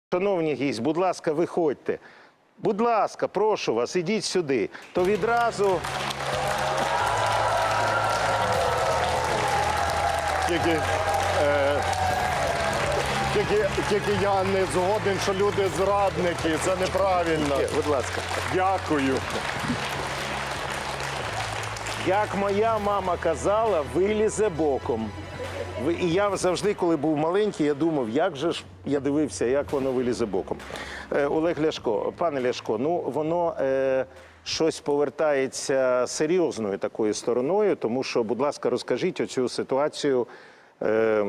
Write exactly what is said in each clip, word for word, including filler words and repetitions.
Шановні гість, будь ласка, виходьте. Будь ласка, прошу вас, ідіть сюди. То відразу... Тільки, е, тільки, тільки я не згоден, що люди зрадники. Це неправильно. Будь ласка. Дякую. Як моя мама казала, вилізе боком. І я завжди, коли був маленький, я думав, як же ж, я дивився, як воно вилізе боком. Е, Олег Ляшко, пане Ляшко, ну воно е, щось повертається серйозною такою стороною, тому що, будь ласка, розкажіть оцю ситуацію. Е,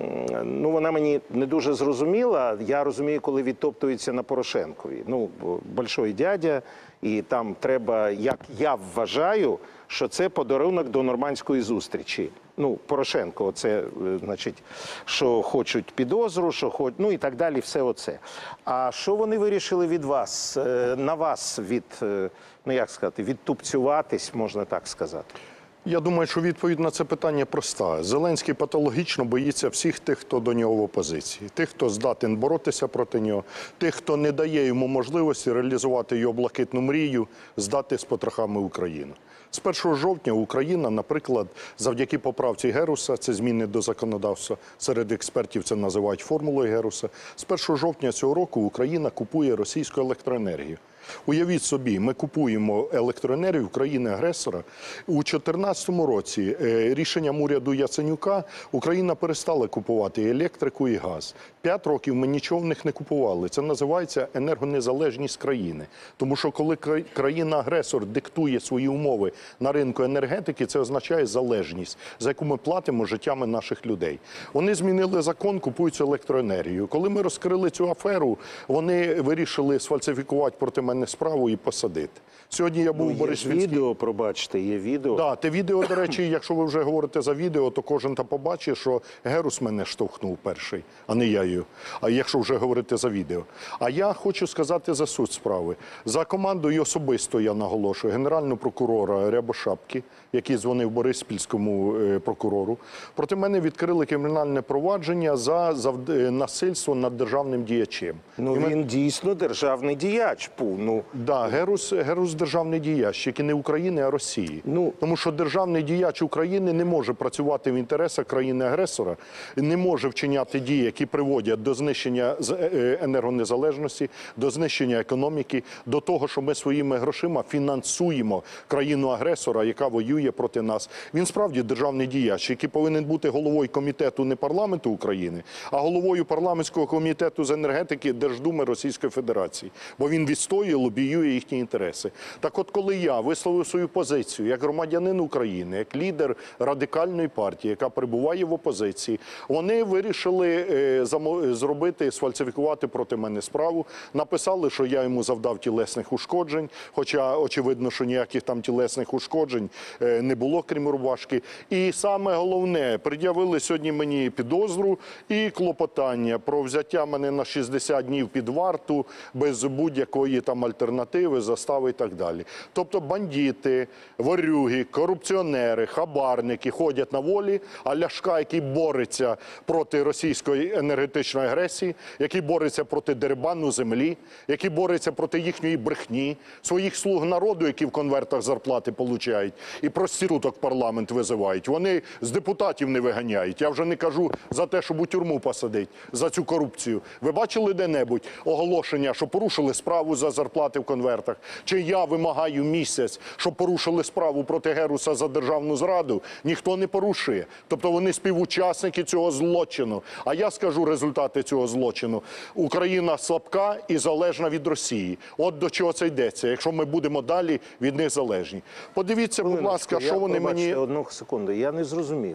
ну, вона мені не дуже зрозуміла. Я розумію, коли відтоптується на Порошенкові. Ну, большой дядя, і там треба, як я вважаю, що це подарунок до нормандської зустрічі. Ну, Порошенко, це, значить, що хочуть підозру, що хочуть, ну і так далі, все оце. А що вони вирішили від вас, на вас від, ну як сказати, відтупцюватись, можна так сказати? Я думаю, що відповідь на це питання проста. Зеленський патологічно боїться всіх тих, хто до нього в опозиції. Тих, хто здатен боротися проти нього, тих, хто не дає йому можливості реалізувати його блакитну мрію, здати з потрохами Україну. З першого жовтня Україна, наприклад, завдяки поправці Геруса, це зміни до законодавства, серед експертів це називають формулою Геруса, з першого жовтня цього року Україна купує російську електроенергію. Уявіть собі, ми купуємо електроенергію в країни-агресора. У дві тисячі чотирнадцятому році рішенням уряду Яценюка Україна перестала купувати електрику і газ. П'ять років ми нічого в них не купували. Це називається енергонезалежність країни. Тому що коли країна-агресор диктує свої умови на ринку енергетики, це означає залежність, за яку ми платимо життями наших людей. Вони змінили закон, купують електроенергію. Коли ми розкрили цю аферу, вони вирішили сфальсифікувати проти мене справу і посадити. Сьогодні я був ну, у Бориспільській... Є відео, пробачте, є відео. Так, те відео, до речі, якщо ви вже говорите за відео, то кожен та побачить, що Герус мене штовхнув перший, а не я його. А якщо вже говорити за відео. А я хочу сказати за суть справи. За командою особисто я наголошую генерального прокурора Рябошапки, який дзвонив Бориспільському прокурору. Проти мене відкрили кримінальне провадження за зав... насильство над державним діячем. Ну, І він мен... дійсно державний діяч. Пу, ну... Да, Герус, Герус державний діяч, який не України, а Росії. Ну... Тому що державний діяч України не може працювати в інтересах країни-агресора, не може вчиняти дії, які приводять до знищення енергонезалежності, до знищення економіки, до того, що ми своїми грошима фінансуємо країну-агресора, яка воює проти нас. Він справді державний діяч, який повинен бути головою комітету не парламенту України, а головою парламентського комітету з енергетики Держдуми Російської Федерації. Бо він відстоює, лобіює їхні інтереси. Так от, коли я висловив свою позицію як громадянин України, як лідер радикальної партії, яка перебуває в опозиції, вони вирішили е, зробити, сфальсифікувати проти мене справу. Написали, що я йому завдав тілесних ушкоджень, хоча очевидно, що ніяких там тілесних ушкоджень е, не було, крім рубашки. І саме головне, пред'явили сьогодні мені підозру і клопотання про взяття мене на шістдесят днів під варту, без будь-якої там альтернативи, застави і так далі. Тобто бандити, ворюги, корупціонери, хабарники ходять на волі, а Ляшка, який бореться проти російської енергетичної агресії, який бореться проти дерибану землі, який бореться проти їхньої брехні, своїх слуг народу, які в конвертах зарплати получають, і проституток в парламент визивають. Вони з депутатів не виганяють. Я вже не кажу за те, щоб у тюрму посадити за цю корупцію. Ви бачили де-небудь оголошення, що порушили справу за зарплати в конвертах? Чи я вимагаю місяць, щоб порушили справу проти Геруса за державну зраду? Ніхто не порушує. Тобто вони співучасники цього злочину. А я скажу результати цього злочину. Україна слабка і залежна від Росії. От до чого це йдеться, якщо ми будемо далі від них залежні. Подивіться, будь ласка, що вони мені... Одну секунду, я не зрозумів.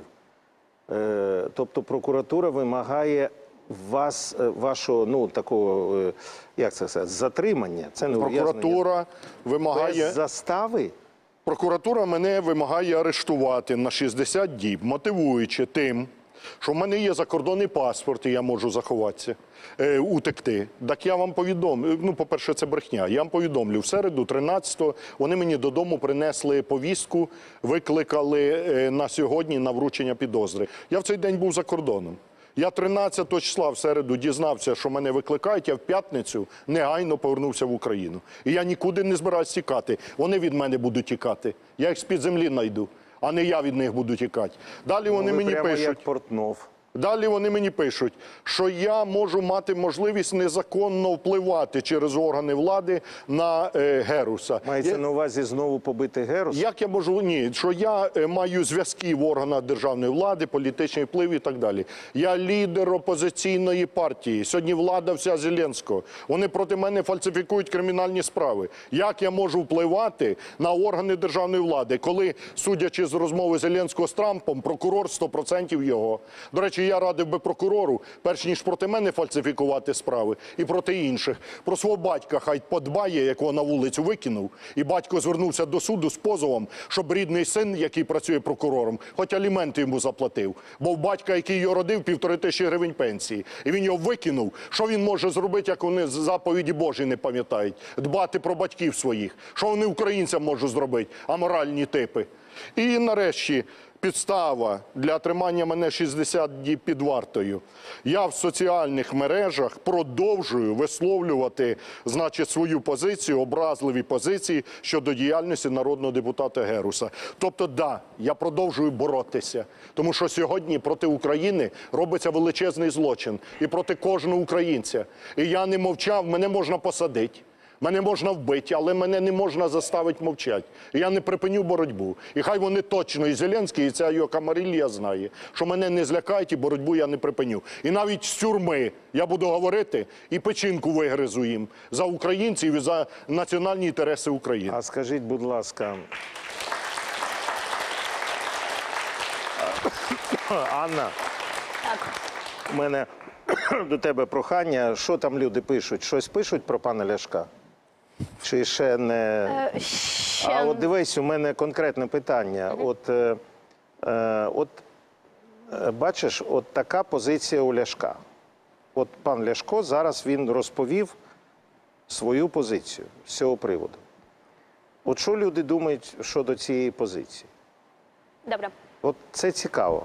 Е, тобто прокуратура вимагає вас, вашого, ну, такого, як це сказати, затримання. Це не Прокуратура вимагає... Без застави? Прокуратура мене вимагає арештувати на шістдесят діб, мотивуючи тим, що в мене є закордонний паспорт, і я можу заховатися, е, утекти. Так я вам повідомлю, ну, по-перше, це брехня. Я вам повідомлю, в середу, тринадцятого, вони мені додому принесли повістку, викликали е, на сьогодні на вручення підозри. Я в цей день був за кордоном. Я тринадцятого числа в середу дізнався, що мене викликають, я в п'ятницю негайно повернувся в Україну. І я нікуди не збираюсь тікати. Вони від мене будуть тікати. Я їх з-під землі знайду, а не я від них буду тікати. Далі вони Ну, ви мені прямо пишуть. як Портнов. Далі вони мені пишуть, що я можу мати можливість незаконно впливати через органи влади на е, Геруса. Мається Я- на увазі знову побити Герус? Як я можу, ні, що я е, маю зв'язки в органах державної влади, політичний вплив і так далі. Я лідер опозиційної партії. Сьогодні влада вся Зеленського. Вони проти мене фальсифікують кримінальні справи. Як я можу впливати на органи державної влади, коли, судячи з розмови Зеленського з Трампом, прокурор сто відсотків його. До речі, я радив би прокурору, перш ніж проти мене фальсифікувати справи, і проти інших. Про свого батька хай подбає, якого на вулицю викинув, і батько звернувся до суду з позовом, щоб рідний син, який працює прокурором, хоч аліменти йому заплатив. Бо в батька, який його родив, півтори тисячі гривень пенсії. І він його викинув. Що він може зробити, як вони заповіді Божі не пам'ятають? Дбати про батьків своїх. Що вони українцям можуть зробити? Аморальні типи. І нарешті підстава для тримання мене шістдесят діб під вартою. Я в соціальних мережах продовжую висловлювати, значить, свою позицію, образливі позиції щодо діяльності народного депутата Геруса. Тобто, да, я продовжую боротися, тому що сьогодні проти України робиться величезний злочин і проти кожного українця. І я не мовчав, мене можна посадити. Мене можна вбити, але мене не можна заставити мовчати. І я не припиню боротьбу. І хай вони точно, і Зеленський, і ця його камарилья знає, що мене не злякають і боротьбу я не припиню. І навіть з тюрми я буду говорити і печінку вигризу їм за українців і за національні інтереси України. А скажіть, будь ласка, Анна, Так. у мене до тебе прохання. Що там люди пишуть? Щось пишуть про пана Ляшка? Чи ще не... Е, ще... А от дивись, у мене конкретне питання. От, е, е, от е, бачиш, от така позиція у Ляшка. От пан Ляшко зараз він розповів свою позицію з цього приводу. От що люди думають щодо цієї позиції? Добре. От це цікаво.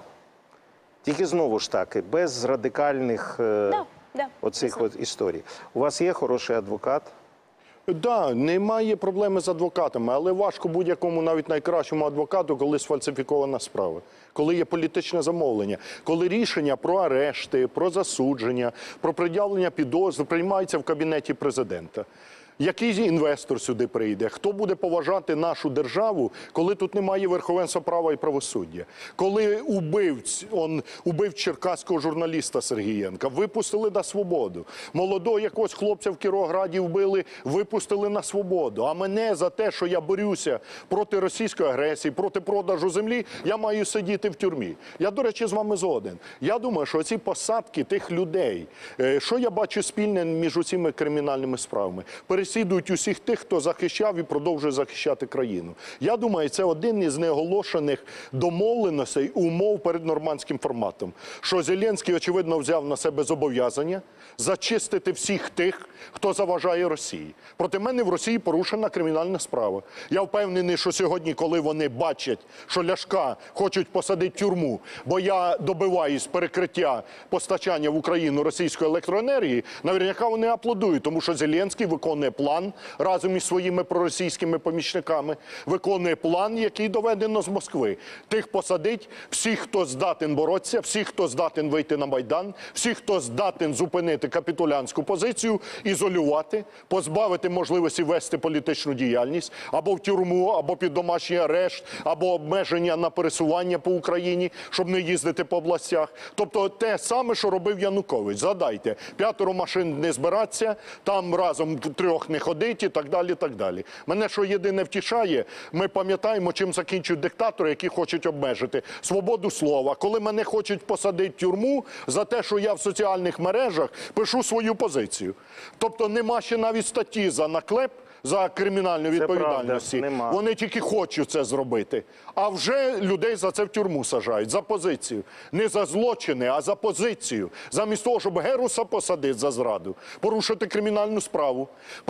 Тільки знову ж таки, без радикальних е, Да, да, оцих дійсно. от історій. У вас є хороший адвокат? Так, да, немає проблеми з адвокатами, але важко будь-якому, навіть найкращому адвокату, коли сфальсифікована справа, коли є політичне замовлення, коли рішення про арешти, про засудження, про пред'явлення підозр приймається в кабінеті президента. Який інвестор сюди прийде? Хто буде поважати нашу державу, коли тут немає верховенства права і правосуддя? Коли убивць, он убив черкаського журналіста Сергієнка, випустили на свободу. Молодого якогось хлопця в Кіровограді вбили, випустили на свободу. А мене за те, що я борюся проти російської агресії, проти продажу землі, я маю сидіти в тюрмі. Я, до речі, з вами згоден. Я думаю, що ці посадки тих людей, що я бачу спільне між усіма кримінальними справами? Переслідують усіх тих, хто захищав і продовжує захищати країну. Я думаю, це один із неоголошених домовленостей, умов перед нормандським форматом. Що Зеленський, очевидно, взяв на себе зобов'язання зачистити всіх тих, хто заважає Росії. Проти мене в Росії порушена кримінальна справа. Я впевнений, що сьогодні, коли вони бачать, що Ляшка хочуть посадити в тюрму, бо я добиваюсь перекриття постачання в Україну російської електроенергії, наверняка вони аплодують, тому що Зеленський виконує план разом із своїми проросійськими помічниками, виконує план, який доведено з Москви. Тих посадить, всіх, хто здатен боротися, всіх, хто здатен вийти на Майдан, всіх, хто здатен зупинити капітулянську позицію, ізолювати, позбавити можливості вести політичну діяльність, або в тюрму, або під домашній арешт, або обмеження на пересування по Україні, щоб не їздити по областях. Тобто те саме, що робив Янукович. Згадайте, п'ятеро машин не збиратися, там разом трьох не ходить і так далі, так далі. Мене що єдине втішає, ми пам'ятаємо, чим закінчують диктатори, які хочуть обмежити свободу слова. Коли мене хочуть посадити в тюрму за те, що я в соціальних мережах пишу свою позицію. Тобто нема ще навіть статті за наклеп, за кримінальну відповідальність. Вони тільки хочуть це зробити. А вже людей за це в тюрму саджають, за позицію. Не за злочини, а за позицію. Замість того, щоб Геруса посадити за зраду, порушити кримінальну справу,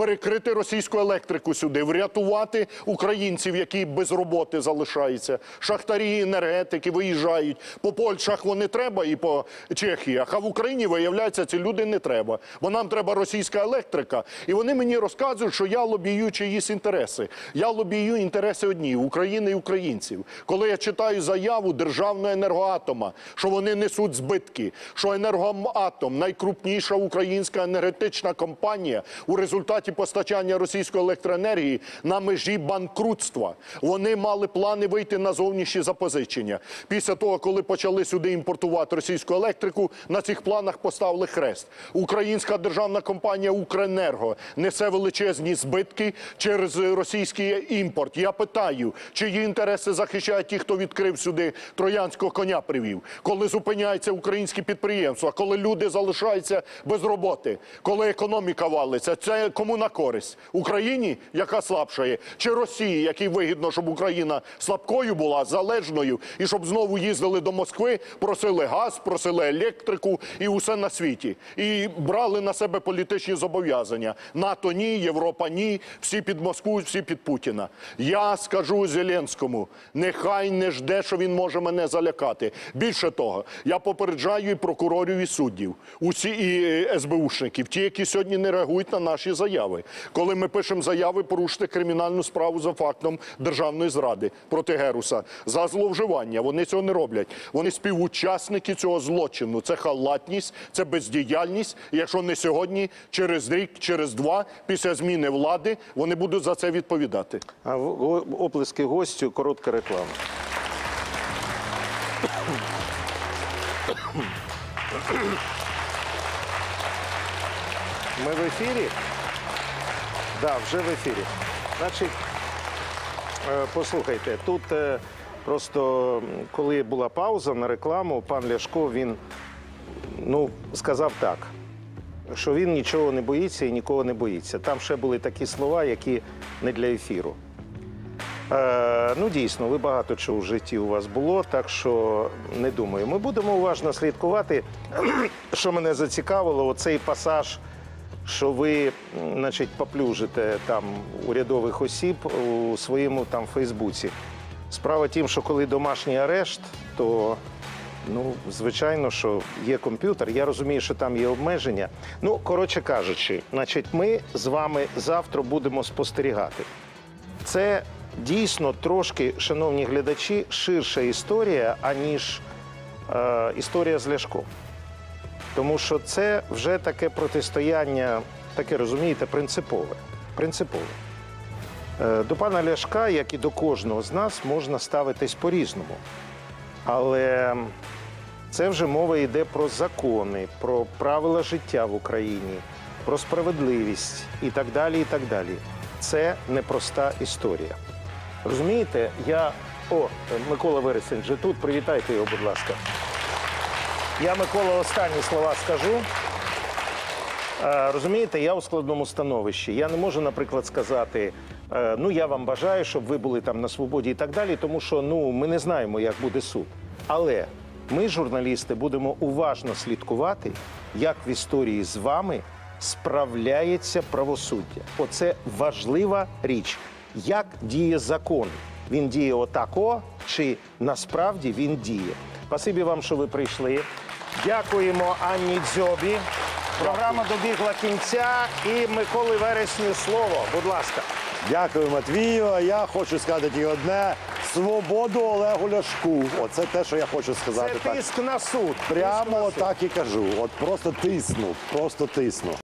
перекрити російську електрику сюди, врятувати українців, які без роботи залишаються. Шахтарі, енергетики виїжджають. По Польщах вони треба і по Чехіях, а в Україні, виявляється, ці люди не треба. Бо нам треба російська електрика. І вони мені розказують, що я лобію чиїсь інтереси. Я лобію інтереси одні – України і українців. Коли я читаю заяву Державного енергоатома, що вони несуть збитки, що енергоатом – найкрупніша українська енергетична компанія у результаті постачання російської електроенергії на межі банкрутства. Вони мали плани вийти на зовнішні запозичення. Після того, коли почали сюди імпортувати російську електрику, на цих планах поставили хрест. Українська державна компанія «Укренерго» несе величезні збитки через російський імпорт. Я питаю, чиї інтереси захищають ті, хто відкрив сюди троянського коня привів? Коли зупиняються українські підприємства, коли люди залишаються без роботи, коли економіка валиться, це кому на користь? Україні, яка слабшає, чи Росії, якій вигідно, щоб Україна слабкою була, залежною, і щоб знову їздили до Москви, просили газ, просили електрику і усе на світі. І брали на себе політичні зобов'язання. НАТО ні, Європа ні, всі під Москву, всі під Путіна. Я скажу Зеленському, нехай не жде, що він може мене залякати. Більше того, я попереджаю і прокурорів, і суддів, усі і ес бе ушників, ті, які сьогодні не реагують на наші заяви. Коли ми пишемо заяви, порушити кримінальну справу за фактом державної зради проти Геруса, за зловживання. Вони цього не роблять. Вони співучасники цього злочину. Це халатність, це бездіяльність. І якщо не сьогодні, через рік, через два, після зміни влади, вони будуть за це відповідати. А в- оплески гостю, коротка реклама. Ми в ефірі? Так, да, вже в ефірі. Значить, е, послухайте, тут е, просто, м, коли була пауза на рекламу, пан Ляшко, він, ну, сказав так, що він нічого не боїться і нікого не боїться. Там ще були такі слова, які не для ефіру. Е, ну, дійсно, ви багато чого в житті у вас було, так що не думаю. Ми будемо уважно слідкувати. Що мене зацікавило, оцей пасаж, що ви, значить, поплюжите там урядових осіб у своєму там Фейсбуці. Справа тім, що коли домашній арешт, то, ну, звичайно, що є комп'ютер. Я розумію, що там є обмеження. Ну, коротше кажучи, значить, ми з вами завтра будемо спостерігати. Це дійсно трошки, шановні глядачі, ширша історія, аніж е, історія з Ляшком. Тому що це вже таке протистояння, таке, розумієте, принципове. Принципове. Е, до пана Ляшка, як і до кожного з нас, можна ставитись по-різному. Але це вже мова йде про закони, про правила життя в Україні, про справедливість і так далі, і так далі. Це непроста історія. Розумієте, я... О, Микола Вересень вже тут, привітайте його, будь ласка. Я, Микола, останні слова скажу. Е, Розумієте, я у складному становищі. Я не можу, наприклад, сказати, е, ну, я вам бажаю, щоб ви були там на свободі і так далі, тому що, ну, ми не знаємо, як буде суд. Але ми, журналісти, будемо уважно слідкувати, як в історії з вами справляється правосуддя. Оце важлива річ. Як діє закон? Він діє отако, чи насправді він діє? Спасибі вам, що ви прийшли. Дякуємо Анні Дзьобі. Програма добігла кінця. І Миколи Вересню слово. Будь ласка. Дякую, Матвію. А я хочу сказати тільки одне. Свободу Олегу Ляшку. Оце те, що я хочу сказати. Це тиск на суд. Прямо Тиск на суд. так і кажу. От просто тисну, просто тисну.